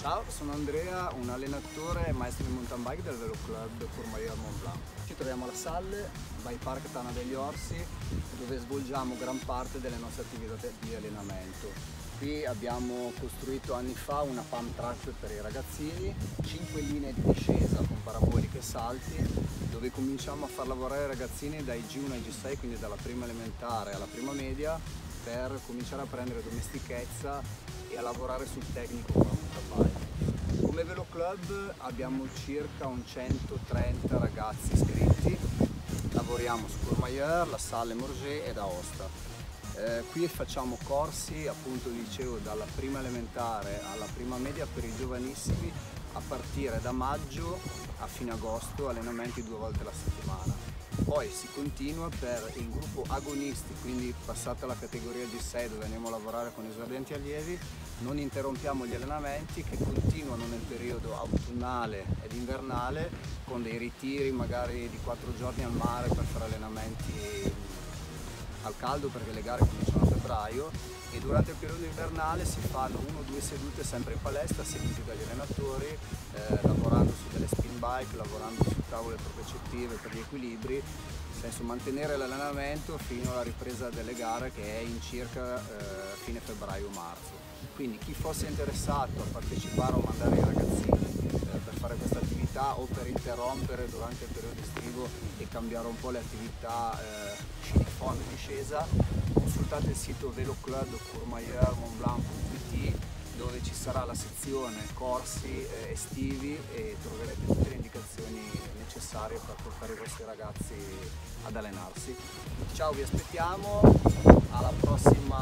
Ciao, sono Andrea, un allenatore e maestro di mountain bike del Velo Club Courmayeur Mont Blanc. Ci troviamo alla Salle, by Park Tana degli Orsi, dove svolgiamo gran parte delle nostre attività di allenamento. Qui abbiamo costruito anni fa una pump track per i ragazzini, 5 linee di discesa con paraboliche e salti, dove cominciamo a far lavorare i ragazzini dai G1 ai G6, quindi dalla prima elementare alla prima media, per cominciare a prendere domestichezza e a lavorare sul tecnico con la mountain bike. Come Velo Club abbiamo circa un 130 ragazzi iscritti, lavoriamo su Courmayeur, La Salle, Morges ed Aosta. Qui facciamo corsi, appunto dicevo, dalla prima elementare alla prima media per i giovanissimi a partire da maggio a fine agosto, allenamenti 2 volte alla settimana. Poi si continua per il gruppo agonisti, quindi passata la categoria G6 dove andiamo a lavorare con esordienti allievi, non interrompiamo gli allenamenti che continuano nel periodo autunnale ed invernale con dei ritiri magari di 4 giorni al mare per fare allenamenti al caldo perché le gare cominciano a febbraio, e durante il periodo invernale si fanno 1 o 2 sedute sempre in palestra seguiti dagli allenatori, lavorando su delle spin bike, lavorando su tavole propриocettive per gli equilibri, nel senso mantenere l'allenamento fino alla ripresa delle gare che è in circa fine febbraio-marzo. Quindi chi fosse interessato a partecipare o mandare i ragazzini per fare questa attività o per interrompere durante il periodo estivo e cambiare un po' le attività sci di fondo e discesa, consultate il sito veloclubcourmayeurmontblanc.it, dove ci sarà la sezione corsi estivi e troverete tutte le indicazioni necessarie per portare i vostri ragazzi ad allenarsi. Ciao, vi aspettiamo, alla prossima